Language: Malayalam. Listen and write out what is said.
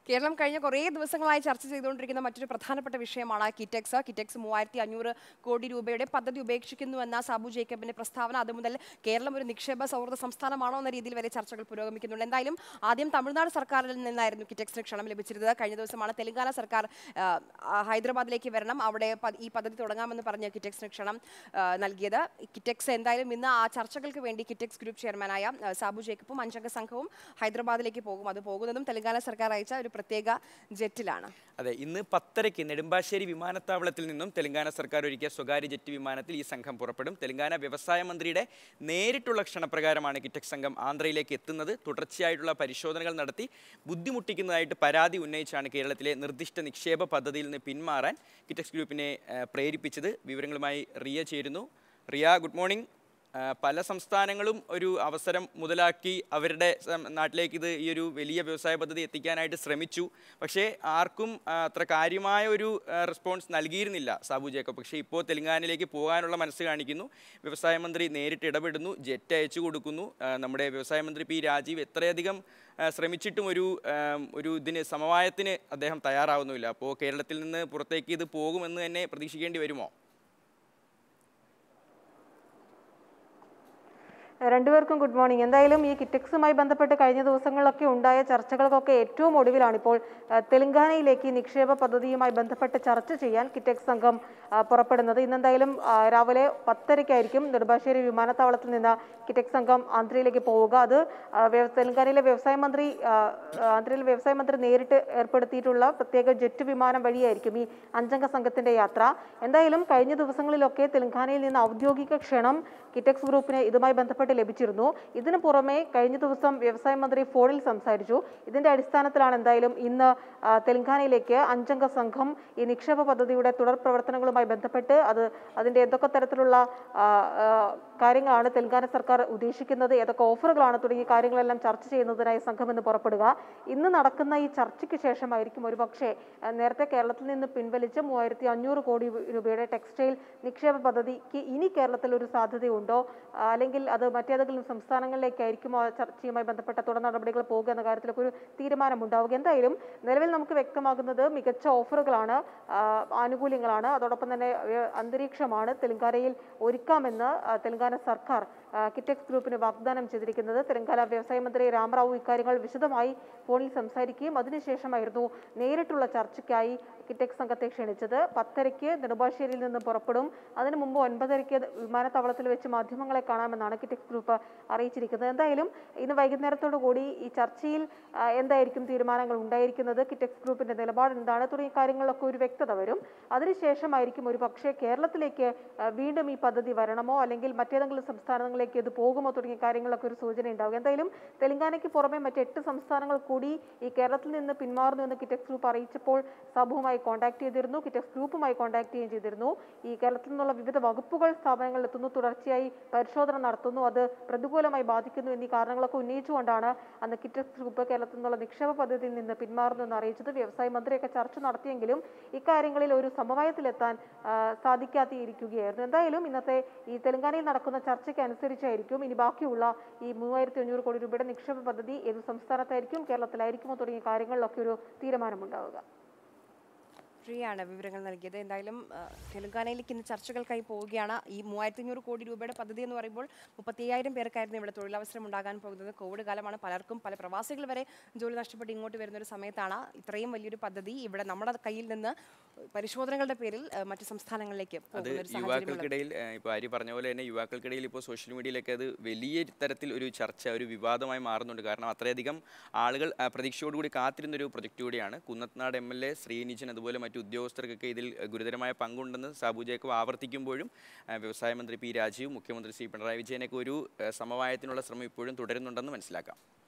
കേരളം കഴിഞ്ഞ കുറേ ദിവസങ്ങളായി ചർച്ച ചെയ്തുകൊണ്ടിരിക്കുന്ന മറ്റൊരു പ്രധാനപ്പെട്ട വിഷയമാണ് കിറ്റെക്സ്. കിറ്റെക്സ് 3500 കോടി രൂപയുടെ പദ്ധതി ഉപേക്ഷിക്കുന്നുവെന്ന സാബു ജേക്കബിന്റെ പ്രസ്താവന. അതുമുതൽ കേരളം ഒരു നിക്ഷേപ സൗഹൃദ സംസ്ഥാനമാണോ എന്ന രീതിയിൽ വരെ ചർച്ചകൾ പുരോഗമിക്കുന്നുണ്ട്. എന്തായാലും ആദ്യം തമിഴ്നാട് സർക്കാരിൽ നിന്നായിരുന്നു കിറ്റെക്സിന് ക്ഷണം ലഭിച്ചിരുന്നത്. കഴിഞ്ഞ ദിവസമാണ് തെലങ്കാന സർക്കാർ ഹൈദരാബാദിലേക്ക് വരണം, അവിടെ ഈ പദ്ധതി തുടങ്ങാമെന്ന് പറഞ്ഞ് കിറ്റെക്സിന് ക്ഷണം നൽകിയത്. കിറ്റെക്സ് എന്തായാലും ഇന്ന് ആ ചർച്ചകൾക്ക് വേണ്ടി കിറ്റെക്സ് ഗ്രൂപ്പ് ചെയർമാനായ സാബു ജേക്കബും 5 അംഗ സംഘവും ഹൈദരാബാദിലേക്ക് പോകും. അത് പോകുന്നതും തെലങ്കാന സർക്കാർ അയച്ച ഒരു പ്രത്യേക ജെറ്റിലാണ്. അതെ, ഇന്ന് 10:30 നെടുമ്പാശ്ശേരി വിമാനത്താവളത്തിൽ നിന്നും തെലങ്കാന സർക്കാർ ഒരുക്കിയ സ്വകാര്യ ജെറ്റ് വിമാനത്തിൽ ഈ സംഘം പുറപ്പെടും. തെലങ്കാന വ്യവസായ മന്ത്രിയുടെ നേരിട്ടുള്ള ക്ഷണപ്രകാരമാണ് കിറ്റെക്സ് സംഘം ആന്ധ്രയിലേക്ക് എത്തുന്നത്. തുടർച്ചയായിട്ടുള്ള പരിശോധനകൾ നടത്തി ബുദ്ധിമുട്ടിക്കുന്നതായിട്ട് പരാതി ഉന്നയിച്ചാണ് കേരളത്തിലെ നിർദ്ദിഷ്ട നിക്ഷേപ പദ്ധതിയിൽ നിന്ന് പിന്മാറാൻ കിറ്റെക്സ് ഗ്രൂപ്പിനെ പ്രേരിപ്പിച്ചത്. വിവരങ്ങളുമായി റിയ ചേരുന്നു. Riya, good morning. പല സംസ്ഥാനങ്ങളും ഒരു അവസരം മുതലാക്കി അവരുടെ നാട്ടിലേക്ക് ഈ ഒരു വലിയ വ്യവസായ പദ്ധതി എത്തിക്കാനായിട്ട് ശ്രമിച്ചു. പക്ഷേ ആർക്കും അത്ര കാര്യമായ ഒരു റെസ്പോൺസ് നൽകിയിരുന്നില്ല സാബു ജേക്കബ്. പക്ഷേ ഇപ്പോൾ തെലങ്കാനയിലേക്ക് പോകാനുള്ള മനസ്സ് കാണിക്കുന്നു. വ്യവസായ മന്ത്രി നേരിട്ട് ഇടപെടുന്നു, ജെറ്റ് അയച്ചു കൊടുക്കുന്നു. നമ്മുടെ വ്യവസായ മന്ത്രി പി രാജീവ് എത്രയധികം ശ്രമിച്ചിട്ടും ഒരു ഇതിന് സമവായത്തിന് അദ്ദേഹം തയ്യാറാവുന്നില്ല. അപ്പോൾ കേരളത്തിൽ നിന്ന് പുറത്തേക്ക് ഇത് പോകുമെന്ന് തന്നെ പ്രതീക്ഷിക്കേണ്ടി വരുമോ? രണ്ടുപേർക്കും ഗുഡ് മോർണിംഗ്. എന്തായാലും ഈ കിറ്റെക്സുമായി ബന്ധപ്പെട്ട് കഴിഞ്ഞ ദിവസങ്ങളിലൊക്കെ ഉണ്ടായ ചർച്ചകൾക്കൊക്കെ ഏറ്റവും ഒടുവിലാണ് ഇപ്പോൾ തെലങ്കാനയിലേക്ക് നിക്ഷേപ പദ്ധതിയുമായി ബന്ധപ്പെട്ട് ചർച്ച ചെയ്യാൻ കിറ്റെക്സ് സംഘം പുറപ്പെടുന്നത്. ഇന്നെന്തായാലും രാവിലെ 10:30 നെടുമ്പാശ്ശേരി വിമാനത്താവളത്തിൽ നിന്ന് കിറ്റെക്സ് സംഘം ആന്ധ്രയിലേക്ക് പോവുക. അത് തെലങ്കാനയിലെ വ്യവസായ മന്ത്രി നേരിട്ട് ഏർപ്പെടുത്തിയിട്ടുള്ള പ്രത്യേക ജെറ്റ് വിമാനം വഴിയായിരിക്കും ഈ 5 അംഗ സംഘത്തിന്റെ യാത്ര. എന്തായാലും കഴിഞ്ഞ ദിവസങ്ങളിലൊക്കെ തെലങ്കാനയിൽ നിന്ന് ഔദ്യോഗിക ക്ഷണം കിറ്റെക്സ് ഗ്രൂപ്പിന് ഇതുമായി ബന്ധപ്പെട്ട് ലഭിച്ചിരുന്നു. ഇതിനു പുറമെ കഴിഞ്ഞ ദിവസം വ്യവസായ മന്ത്രി ഫോണിൽ സംസാരിച്ചു. ഇതിന്റെ അടിസ്ഥാനത്തിലാണ് എന്തായാലും ഇന്ന് തെലങ്കാനയിലേക്ക് 5 അംഗ സംഘം ഈ നിക്ഷേപ പദ്ധതിയുടെ തുടർ പ്രവർത്തനങ്ങളുമായി ബന്ധപ്പെട്ട് അതിന്റെ ഏതൊക്കെ തരത്തിലുള്ള കാര്യങ്ങളാണ് തെലങ്കാന സർക്കാർ ഉദ്ദേശിക്കുന്നത്, ഏതൊക്കെ ഓഫറുകളാണ് തുടങ്ങിയ കാര്യങ്ങളെല്ലാം ചർച്ച ചെയ്യുന്നതിനായി സംഘം ഇന്ന് പുറപ്പെടുക. ഇന്ന് നടക്കുന്ന ഈ ചർച്ചയ്ക്ക് ശേഷമായിരിക്കും ഒരുപക്ഷെ നേരത്തെ കേരളത്തിൽ നിന്ന് പിൻവലിച്ച 3500 കോടി രൂപയുടെ ടെക്സ്റ്റൈൽ നിക്ഷേപ പദ്ധതിക്ക് ഇനി കേരളത്തിൽ ഒരു സാധ്യതയുണ്ടോ, അല്ലെങ്കിൽ അത് മറ്റേതെങ്കിലും സംസ്ഥാനങ്ങളിലേക്കായിരിക്കും ആ ചർച്ചയുമായി ബന്ധപ്പെട്ട തുടർ നടപടികൾ പോകുക എന്ന കാര്യത്തിലൊക്കെ ഒരു തീരുമാനമുണ്ടാവുക. എന്തായാലും നിലവിൽ നമുക്ക് വ്യക്തമാകുന്നത് മികച്ച ഓഫറുകളാണ്, ആനുകൂല്യങ്ങളാണ്, അതോടൊപ്പം തന്നെ അന്തരീക്ഷമാണ് തെലങ്കാനയിൽ ഒരുക്കാമെന്ന് തെലങ്കാന സർക്കാർ കിറ്റെക്സ് ഗ്രൂപ്പിന് വാഗ്ദാനം ചെയ്തിരിക്കുന്നത്. തെലങ്കാന വ്യവസായ മന്ത്രി രാമറാവു ഇക്കാര്യങ്ങൾ വിശദമായി ഫോണിൽ സംസാരിക്കുകയും അതിനുശേഷമായിരുന്നു നേരിട്ടുള്ള ചർച്ചയ്ക്കായി കിറ്റെക്സ് സംഘത്തെ ക്ഷണിച്ചത്. 10:30 നെടുമ്പാശ്ശേരിയിൽ നിന്ന് പുറപ്പെടും. അതിനു മുമ്പ് 9:30 വിമാനത്താവളത്തിൽ വെച്ച് മാധ്യമങ്ങളെ കാണാമെന്നാണ് കിറ്റെക്സ് ഗ്രൂപ്പ് അറിയിച്ചിരിക്കുന്നത്. എന്തായാലും ഇന്ന് വൈകുന്നേരത്തോടു കൂടി ഈ ചർച്ചയിൽ എന്തായിരിക്കും തീരുമാനങ്ങൾ ഉണ്ടായിരിക്കുന്നത്, കിറ്റെക്സ് ഗ്രൂപ്പിന്റെ നിലപാട് എന്താണ് തുടങ്ങിയ കാര്യങ്ങളിലൊക്കെ ഒരു വ്യക്തത വരും. അതിനുശേഷമായിരിക്കും ഒരു പക്ഷേ കേരളത്തിലേക്ക് വീണ്ടും ഈ പദ്ധതി വരണമോ അല്ലെങ്കിൽ മറ്റേതെങ്കിലും സംസ്ഥാനങ്ങളിലേക്ക് ഇത് പോകുമോ തുടങ്ങിയ കാര്യങ്ങളൊക്കെ ഒരു സൂചന ഉണ്ടാവുക. എന്തായാലും തെലങ്കാനയ്ക്ക് പുറമെ മറ്റ് 8 സംസ്ഥാനങ്ങൾ കൂടി ഈ കേരളത്തിൽ നിന്ന് പിന്മാറുന്നുവെന്ന് കിറ്റെക്സ് ഗ്രൂപ്പ് അറിയിച്ചപ്പോൾ സാബുവുമായി കോൺടാക്ട് ചെയ്തിരുന്നു, കിറ്റെക്സ് ഗ്രൂപ്പുമായി കോൺടാക്ട് ചെയ്യുകയും ചെയ്തിരുന്നു. ഈ കേരളത്തിൽ നിന്നുള്ള വിവിധ വകുപ്പുകൾ സ്ഥാപനങ്ങളിൽ എത്തുന്നു, തുടർച്ചയായി പരിശോധന നടത്തുന്നു, അത് പ്രതികൂലമായി ബാധിക്കുന്നു എന്നീ കാരണങ്ങളൊക്കെ ഉന്നയിച്ചുകൊണ്ടാണ് അന്ന് കിറ്റെക്സ് ഗ്രൂപ്പ് കേരളത്തിൽ നിന്നുള്ള നിക്ഷേപ പദ്ധതിയിൽ നിന്ന് പിന്മാറുന്നുവെന്ന് അറിയിച്ചത്. വ്യവസായ മന്ത്രിയൊക്കെ ചർച്ച നടത്തിയെങ്കിലും ഇക്കാര്യങ്ങളിൽ ഒരു സമവായത്തിലെത്താൻ സാധിക്കാതിരിക്കുകയായിരുന്നു. എന്തായാലും ഇന്നത്തെ ഈ തെലങ്കാനയിൽ നടക്കുന്ന ചർച്ചയ്ക്ക് അനുസരിച്ചായിരിക്കും ഇനി ബാക്കിയുള്ള ഈ 3500 കോടി രൂപയുടെ നിക്ഷേപ പദ്ധതി ഏത് സംസ്ഥാനത്തായിരിക്കും, കേരളത്തിലായിരിക്കുമോ തുടങ്ങിയ കാര്യങ്ങളിലൊക്കെ ഒരു തീരുമാനമുണ്ടാവുക. ഫ്രീയാണ് വിവരങ്ങൾ നൽകിയത്. എന്തായാലും തെലങ്കാനയിലേക്ക് ഇന്ന് ചർച്ചകൾക്കായി പോവുകയാണ്. ഈ 3500 കോടി രൂപയുടെ പദ്ധതി എന്ന് പറയുമ്പോൾ 35,000 പേർക്കായിരുന്നു ഇവിടെ തൊഴിലവസരം ഉണ്ടാകാൻ പോകുന്നത്. കോവിഡ് കാലമാണ്, പലർക്കും പല പ്രവാസികൾ വരെ ജോലി നഷ്ടപ്പെട്ട് ഇങ്ങോട്ട് വരുന്ന ഒരു സമയത്താണ് ഇത്രയും വലിയൊരു പദ്ധതി ഇവിടെ നമ്മുടെ കയ്യിൽ നിന്ന് പരിശോധനകളുടെ പേരിൽ മറ്റു സംസ്ഥാനങ്ങളിലേക്ക് യുവാക്കൾക്കിടയിൽ ഇപ്പോൾ ആര്യ പറഞ്ഞ പോലെ തന്നെ യുവാക്കൾക്കിടയിൽ ഇപ്പോൾ സോഷ്യൽ മീഡിയയിലൊക്കെ അത് വലിയ തരത്തിൽ ഒരു ചർച്ച, ഒരു വിവാദമായി മാറുന്നുണ്ട്. കാരണം അത്രയധികം ആളുകൾ പ്രതീക്ഷയോടുകൂടി കാത്തിരുന്നൊരു പ്രൊജക്റ്റ് കൂടിയാണ്. കുന്നത്തനാട് MLA ശ്രീനിജൻ അതുപോലെ മറ്റു ഉദ്യോഗസ്ഥർക്കൊക്കെ ഇതിൽ ഗുരുതരമായ പങ്കുണ്ടെന്ന് സാബു ജേക്കബ് ആവർത്തിക്കുമ്പോഴും വ്യവസായ മന്ത്രി പി രാജീവ്, മുഖ്യമന്ത്രി ശ്രീ പിണറായി വിജയനൊക്കെ ഒരു സമവായത്തിനുള്ള ശ്രമം ഇപ്പോഴും തുടരുന്നുണ്ടെന്ന് മനസ്സിലാക്കാം.